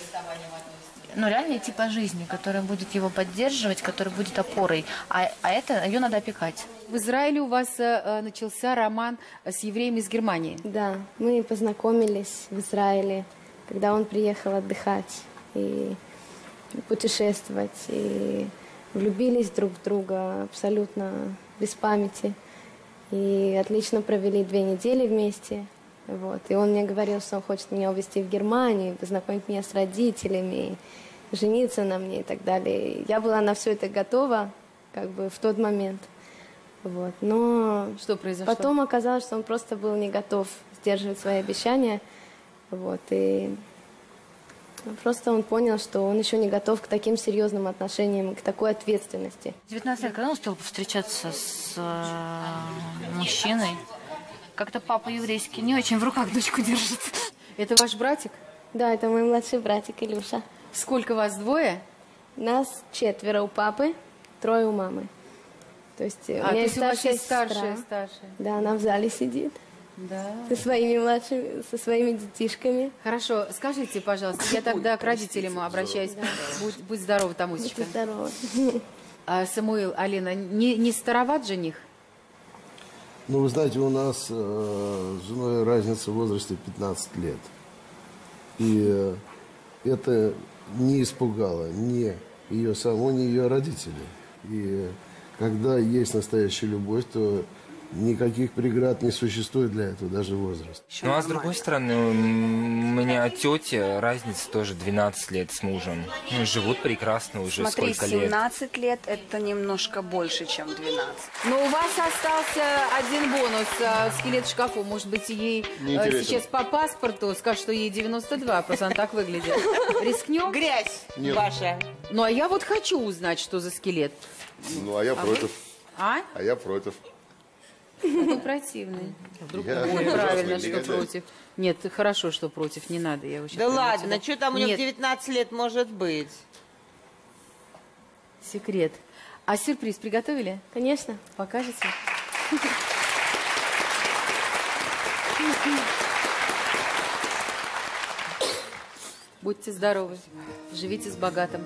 ну, реально идти по жизни, которая будет его поддерживать, которая будет опорой. А это ее надо опекать. В Израиле у вас начался роман с евреем из Германии. Да, мы познакомились в Израиле, когда он приехал отдыхать и путешествовать. И влюбились друг в друга абсолютно без памяти. И отлично провели 2 недели вместе. Вот. И он мне говорил, что он хочет меня увезти в Германию, познакомить меня с родителями, жениться на мне и так далее. Я была на все это готова, как бы в тот момент. Вот. Но что произошло? Потом оказалось, что он просто был не готов сдерживать свои обещания. Вот. И просто он понял, что он еще не готов к таким серьезным отношениям, к такой ответственности. 19 лет, когда он успел повстречаться с мужчиной? Как-то папа еврейский не очень в руках дочку держит. Это ваш братик? Да, это мой младший братик Илюша. Сколько вас, 2? Нас 4 у папы, 3 у мамы. То есть у меня есть старшая. Да, она в зале сидит. Да. Со своими детишками. Хорошо, скажите, пожалуйста, я тогда к родителям обращаюсь. Да. Будь здорова, Тамусечка. Будь здорова. Самуил, Алина, не староват жених? Ну, вы знаете, у нас с женой разница в возрасте 15 лет. И это не испугало ни ее саму, ни ее родителей. И когда есть настоящая любовь, то никаких преград не существует для этого, даже возраст. Ну, а с другой стороны, у меня тетя, разница тоже 12 лет с мужем. Ну, живут прекрасно уже Смотри, сколько лет. 17 лет это немножко больше, чем 12. Но у вас остался один бонус. Скелет в шкафу. Может быть, ей сейчас по паспорту скажут, что ей 92, просто она так выглядит. Рискнем? Грязь ваша. Ну, а я вот хочу узнать, что за скелет. Ну, а я против. А я против. Вы противный. Вдруг правильно, что против. Нет, хорошо, что против, не надо. Я да ладно, что там у него в 19 лет может быть? Секрет. А сюрприз приготовили? Конечно. Покажете? Будьте здоровы, живите с богатым.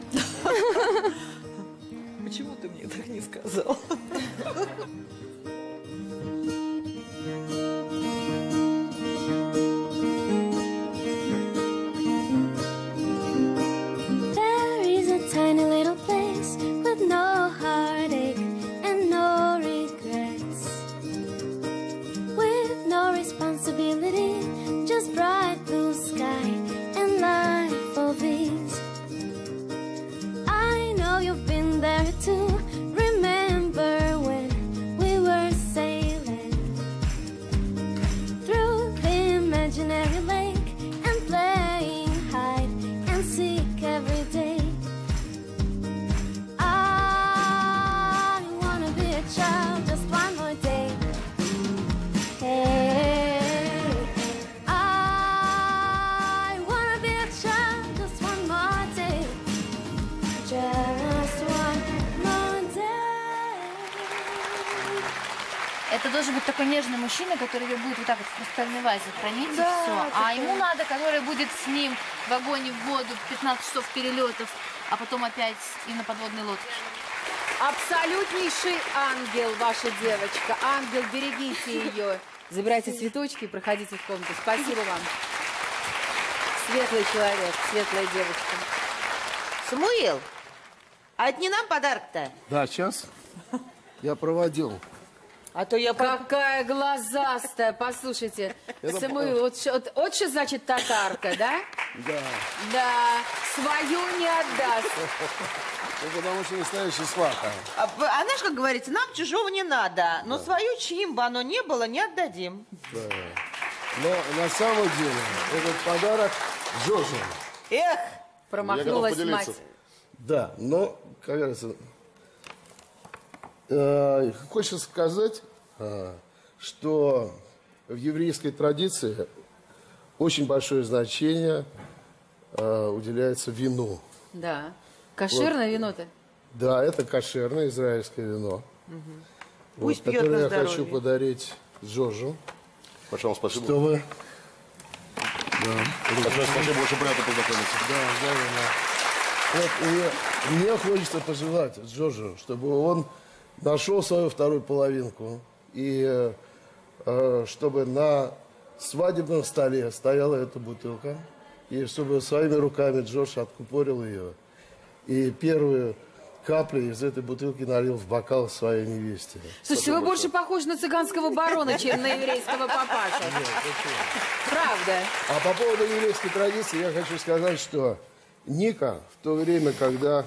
Почему ты мне так не сказал? There is a tiny little place with no heartache and no regrets, with no responsibility, just bright blue sky and life of ease. I know you've been there too. Remember when we were sailing through the imaginary lake and playing hide and seek every day. I wanna be a child just one more day. Hey, I wanna be a child just one more day. Just one more day. Это должен быть такой нежный мужчина, который ее будет вот так вот в хрустальной вазе хранить, Да, и все. А такой. ему надо, который будет с ним в огонь и в воду, 15 часов перелетов, а потом опять и на подводной лодке. Абсолютнейший ангел, ваша девочка. Ангел, берегите ее. Забирайте цветочки и проходите в комнату. Спасибо вам. Светлый человек, светлая девочка. Самуил, а это не нам подарок-то? Да, сейчас я проводил. А то я... Какая глазастая, послушайте. Это Самуил, вот что значит татарка, да? Да. Да, свою не отдаст. Ну, потому что настоящий сваха. А знаешь, как говорится, нам чужого не надо, но свою, чьим бы оно ни было, не отдадим. Да. Но на самом деле этот подарок Джорджу. Эх! Промахнулась мать. Да, но, как говорится, хочется сказать, что в еврейской традиции очень большое значение уделяется вину. Да. Кошерное Вот. вино-то? Да, это кошерное израильское вино. Угу. Пусть пьет которое на я здоровье. хочу подарить Джорджу. Большое вам спасибо. Чтобы... Большое спасибо, очень приятно познакомиться. Да, вот, мне хочется пожелать Джорджу, чтобы он нашел свою вторую половинку. И чтобы на свадебном столе стояла эта бутылка. И чтобы своими руками Джордж откупорил ее. И первую каплю из этой бутылки налил в бокал своей невесте. Слушайте, вы больше похожи на цыганского барона, чем на еврейского папашу. Правда. А по поводу еврейской традиции я хочу сказать, что Ника в то время, когда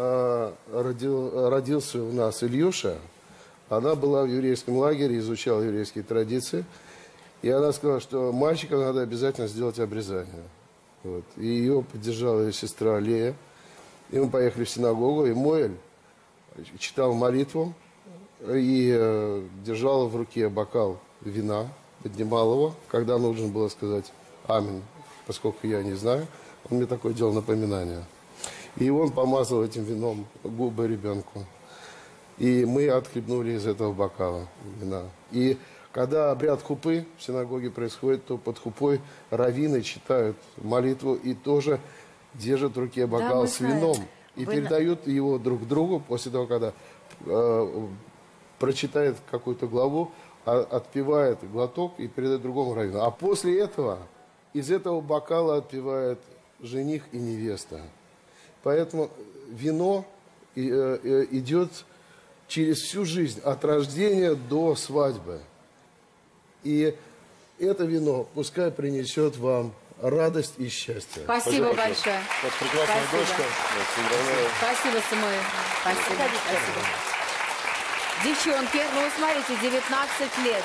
родился у нас Ильюша, она была в еврейском лагере, изучала еврейские традиции. И она сказала, что мальчикам надо обязательно сделать обрезание. Вот. И ее поддержала ее сестра Лея. И мы поехали в синагогу, и Моэль читал молитву и держал в руке бокал вина, поднимал его, когда нужно было сказать «Аминь», поскольку я не знаю, он мне такое делал напоминание. И он помазал этим вином губы ребенку. И мы отхлебнули из этого бокала вина. И когда обряд хупы в синагоге происходит, то под хупой раввины читают молитву и тоже держат в руке бокал Да, с вином. И передают его друг другу после того, когда прочитает какую-то главу, отпивает глоток и передает другому раввину. А после этого из этого бокала отпивает жених и невеста. Поэтому вино идет через всю жизнь, от рождения до свадьбы. И это вино пускай принесет вам радость и счастье. Спасибо большое. Вот прекрасная Спасибо. дочка. Спасибо, Самуил. Спасибо. Спасибо. Девчонки, ну вы смотрите, 19 лет.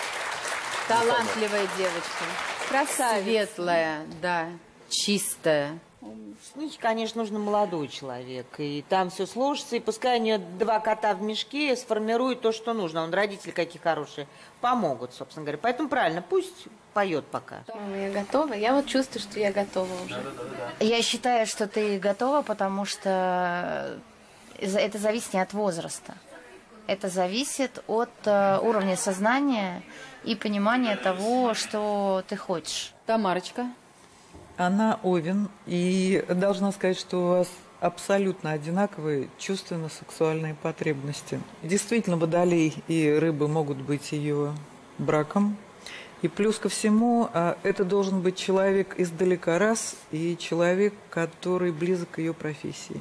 Талантливая девочка. Красавица. Светлая, да, чистая. Ну, конечно, нужен молодой человек. И там все сложится. И пускай у нее 2 кота в мешке сформируют то, что нужно. Он родители какие хорошие. Помогут, собственно говоря. Поэтому правильно, пусть поет пока. Мама, я готова. Я вот чувствую, что я готова уже. Я считаю, что ты готова, потому что это зависит не от возраста. Это зависит от уровня сознания и понимания того, что ты хочешь. Тамарочка. Она Овен, и должна сказать, что у вас абсолютно одинаковые чувственно-сексуальные потребности. Действительно, водолей и рыбы могут быть ее браком. И плюс ко всему, это должен быть человек издалека раз, и человек, который близок к ее профессии.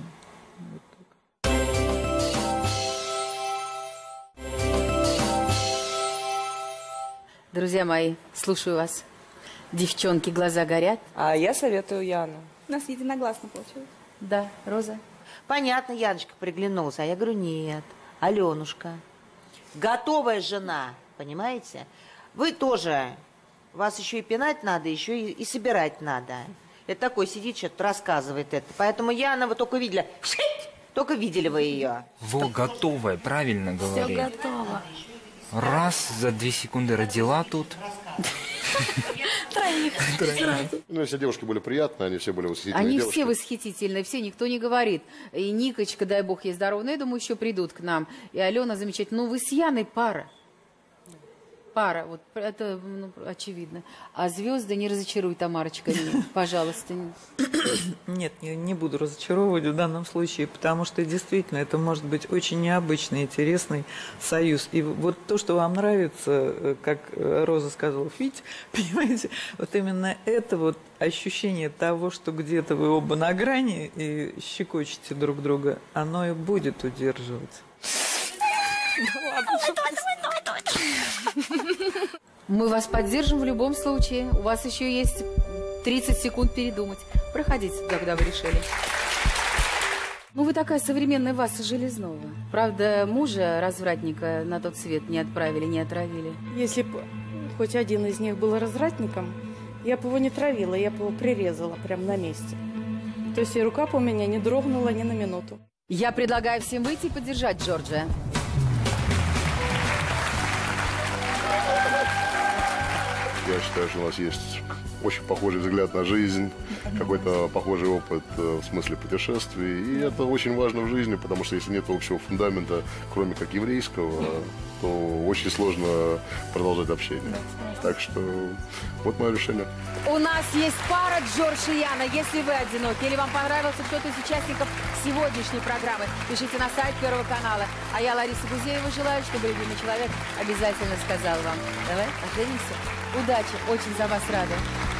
Друзья мои, слушаю вас. Девчонки, глаза горят. А я советую Яну. У нас единогласно получилось. Да, Роза. Понятно, Яночка приглянулся. А я говорю, нет, Аленушка. Готовая жена, понимаете? Вы тоже. Вас еще и пинать надо, еще и собирать надо. Это такой сидит, что-то рассказывает это. Поэтому Яна, вы только видели. Только видели вы ее. Во, готовая, правильно говорит. Все готово. Раз, за 2 секунды родила тут. Троих. Ну, если девушки были приятные, они все были восхитительные Они девушки. все восхитительные, все, никто не говорит. И Никочка, дай бог ей здоровья, но я думаю, еще придут к нам. И Алена замечательная. Ну, вы с Яной пара. пара, вот это очевидно. А звезды не разочаруй, Тамарочка, пожалуйста. Нет, не буду разочаровывать в данном случае, потому что действительно это может быть очень необычный, интересный союз. И вот то, что вам нравится, как Роза сказала, Фить, понимаете, вот именно это вот ощущение того, что где-то вы оба на грани и щекочете друг друга, оно и будет удерживать. Мы вас поддержим в любом случае. У вас еще есть 30 секунд передумать. Проходите, когда вы решили. Ну, вы такая современная Васа Железнова. Правда, мужа, развратника, на тот свет не отправили, не отравили. Если бы хоть один из них был развратником, я бы его не травила, я бы его прирезала прямо на месте. То есть и рука бы у меня не дрогнула ни на минуту. Я предлагаю всем выйти и поддержать Джорджа. Я считаю, что у нас есть очень похожий взгляд на жизнь, какой-то похожий опыт в смысле путешествий. И это очень важно в жизни, потому что если нет общего фундамента, кроме как еврейского, то очень сложно продолжать общение. Так что вот мое решение. У нас есть пара Джордж и Яна. Если вы одиноки или вам понравился кто-то из участников сегодняшней программы, пишите на сайт Первого канала. А я, Лариса Гузеева, желаю, чтобы любимый человек обязательно сказал вам: давай поженимся. Удачи, очень за вас рада.